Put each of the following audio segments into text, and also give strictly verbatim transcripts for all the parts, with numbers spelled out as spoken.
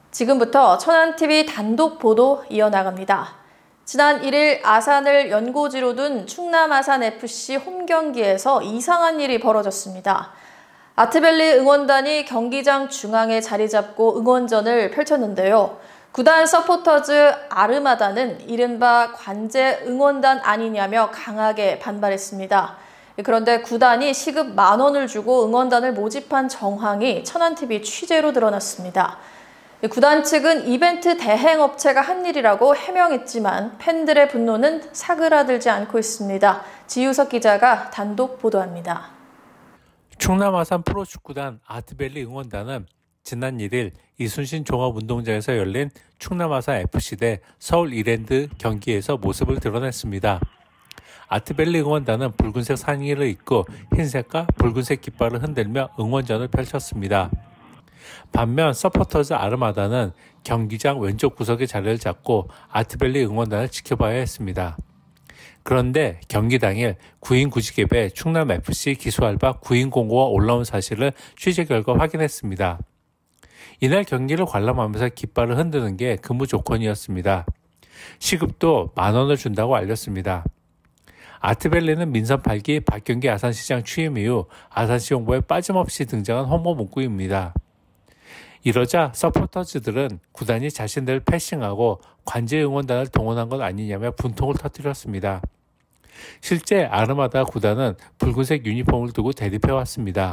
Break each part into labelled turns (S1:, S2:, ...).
S1: 지금부터 천안티비 단독 보도 이어나갑니다. 지난 일 일 아산을 연고지로 둔 충남 아산에프씨 홈경기에서 이상한 일이 벌어졌습니다. 아트밸리 응원단이 경기장 중앙에 자리 잡고 응원전을 펼쳤는데요. 구단 서포터즈 아르마다는 이른바 관제 응원단 아니냐며 강하게 반발했습니다. 그런데 구단이 시급 만 원을 주고 응원단을 모집한 정황이 천안티비 취재로 드러났습니다. 구단 측은 이벤트 대행업체가 한 일이라고 해명했지만 팬들의 분노는 사그라들지 않고 있습니다. 지유석 기자가 단독 보도합니다.
S2: 충남 아산 프로축구단 아트밸리 응원단은 지난 일 일 이순신 종합운동장에서 열린 충남 아산 에프씨 대 서울 이랜드 경기에서 모습을 드러냈습니다. 아트밸리 응원단은 붉은색 상의를 입고 흰색과 붉은색 깃발을 흔들며 응원전을 펼쳤습니다. 반면 서포터즈 아르마다는 경기장 왼쪽 구석에 자리를 잡고 아트밸리 응원단을 지켜봐야 했습니다. 그런데 경기 당일 구인 구직앱에 충남에프씨 기수알바 구인 공고가 올라온 사실을 취재 결과 확인했습니다. 이날 경기를 관람하면서 깃발을 흔드는 게 근무 조건이었습니다. 시급도 만 원을 준다고 알렸습니다. 아트밸리는 민선 팔 기 박경기 아산시장 취임 이후 아산시 홍보에 빠짐없이 등장한 홍보 문구입니다. 이러자 서포터즈들은 구단이 자신들을 패싱하고 관제 응원단을 동원한 것 아니냐며 분통을 터뜨렸습니다. 실제 아르마다 구단은 붉은색 유니폼을 두고 대립해왔습니다.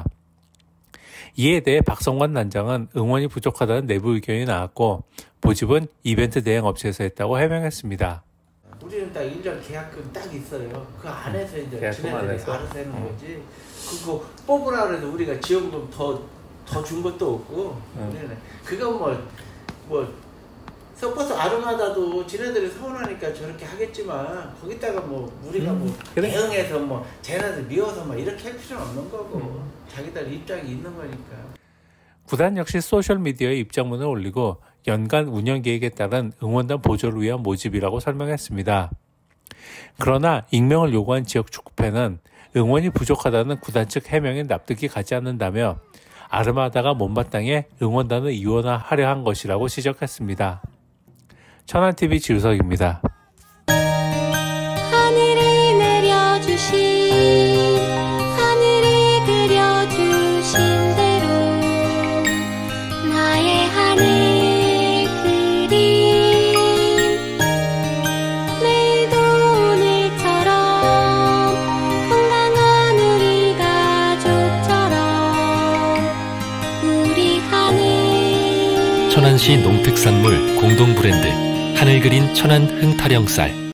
S2: 이에 대해 박성관 단장은 응원이 부족하다는 내부 의견이 나왔고 모집은 이벤트 대행 업체에서 했다고 해명했습니다.
S3: 우리는 딱 일 년 계약금 딱 있어요. 그 안에서 이제 지네들이 알아서 하는 거지. 그거 뽑으라 그래도 우리가 지원금 더 더 준 것도 없고. 음. 그거 뭐 뭐 서포스 아르마다도 지네들이 서운하니까 저렇게 하겠지만 거기다가 뭐 우리가 음, 뭐 그래? 대응해서 뭐 쟤네들 미워서 막 이렇게 할 필요는 없는 거고 음. 자기들 입장이 있는 거니까.
S2: 구단 역시 소셜미디어에 입장문을 올리고 연간 운영 계획에 따른 응원단 보조를 위한 모집이라고 설명했습니다. 그러나 익명을 요구한 지역 축구팬은 응원이 부족하다는 구단 측 해명에 납득이 가지 않는다며 아르마다가 못마땅해 응원단을 이원화하려 한 것이라고 지적했습니다. 천안티비 지유석입니다.
S4: 하늘이 내려주신 하늘이 그려주신 대로 나의 하늘 그림 내일도 오늘처럼 건강한 우리 가족처럼 우리 하늘
S5: 천안시 농특산물 공동 브랜드 하늘 그린 천안 흥타령쌀